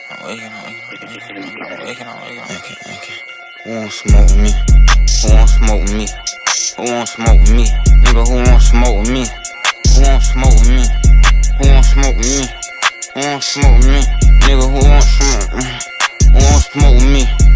I'm waking. Okay. Who won't smoke with me? Who won't smoke with me? Who won't smoke with me? Nigga, who won't smoke with me? Who won't smoke with me? Who won't smoke with me? Who won't smoke with me? Nigga, who won't smoke with me? Who won't smoke with me?